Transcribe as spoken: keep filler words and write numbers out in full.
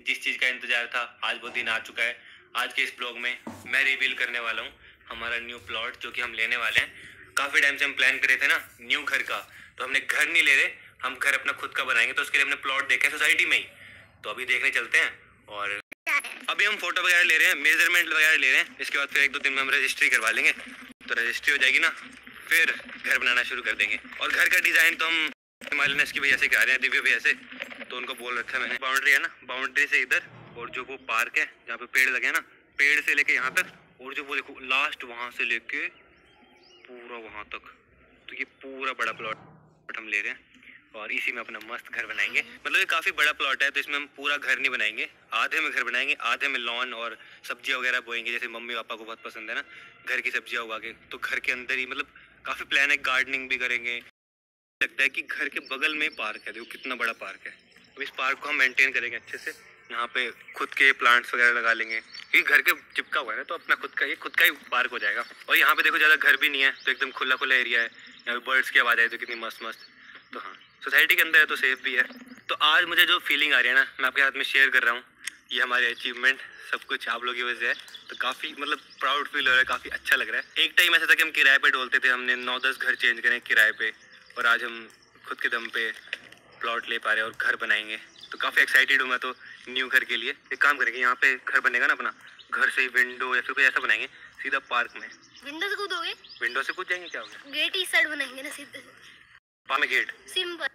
जिस चीज़ का इंतजार था आज वो दिन आ चुका है। आज के इस ब्लॉग में मैं रिवील करने वाला हूँ हमारा न्यू प्लॉट जो कि हम लेने वाले हैं। काफ़ी टाइम से हम प्लान करे थे ना न्यू घर का, तो हमने घर नहीं ले रहे, हम घर अपना खुद का बनाएंगे। तो उसके लिए हमने प्लॉट देखा है सोसाइटी में ही, तो अभी देखने चलते हैं। और अभी हम फोटो वगैरह ले रहे हैं, मेजरमेंट वगैरह ले रहे हैं। इसके बाद फिर एक दो दिन में हम रजिस्ट्री करवा लेंगे, तो रजिस्ट्री हो जाएगी ना, फिर घर बनाना शुरू कर देंगे। और घर का डिज़ाइन तो हम हिमालयन की वजह से करा रहे हैं, दिव्य भैया से, तो उनको बोल रखा है मैंने। बाउंड्री है ना, बाउंड्री से इधर, और जो वो पार्क है जहाँ पे पेड़ लगे हैं ना, पेड़ से लेके यहाँ तक, और जो वो देखो लास्ट वहाँ से लेके पूरा वहाँ तक, तो ये पूरा बड़ा प्लॉट हम ले रहे हैं और इसी में अपना मस्त घर बनाएंगे। मतलब ये काफ़ी बड़ा प्लॉट है, तो इसमें हम पूरा घर नहीं बनाएंगे, आधे में घर बनाएंगे, आधे में लॉन और सब्जियां वगैरह बोएंगे। जैसे मम्मी पापा को बहुत पसंद है ना घर की सब्जियां उगा के, तो घर के अंदर ही मतलब काफ़ी प्लान है, गार्डनिंग भी करेंगे। लगता है कि घर के बगल में पार्क है, देखो कितना बड़ा पार्क है। तो इस पार्क को हम मेंटेन करेंगे अच्छे से, यहाँ पे खुद के प्लांट्स वगैरह लगा लेंगे, क्योंकि घर के चिपका हुआ है ना, तो अपना खुद का ये खुद का ही पार्क हो जाएगा। और यहाँ पे देखो ज़्यादा घर भी नहीं है, तो एकदम खुला खुला एरिया है, यहाँ पे बर्ड्स की आवाज़ है तो कितनी मस्त मस्त। तो हाँ, सोसाइटी के अंदर है तो सेफ भी है। तो आज मुझे जो फीलिंग आ रही है ना, मैं आपके साथ में शेयर कर रहा हूँ। ये हमारे अचीवमेंट सब कुछ आप लोगों की वजह से है, तो काफ़ी मतलब प्राउड फील हो रहा है, काफ़ी अच्छा लग रहा है। एक टाइम ऐसा था कि हम किराए पे डोलते थे, हमने नौ दस घर चेंज करें किराए पे, और आज हम खुद के दम पे प्लॉट ले पा रहे हैं और घर बनाएंगे। तो काफ़ी एक्साइटेड हूँ मैं तो न्यू घर के लिए। एक काम करेंगे, यहाँ पे घर बनेगा ना अपना, घर से ही विंडो या फिर कोई ऐसा बनाएंगे सीधा पार्क में। विंडो से कूदोगे? विंडो से कूद जाएंगे, क्या हो गया? गेट इस साइड बनाएंगे ना सीधे। पा में गेट सिंपल।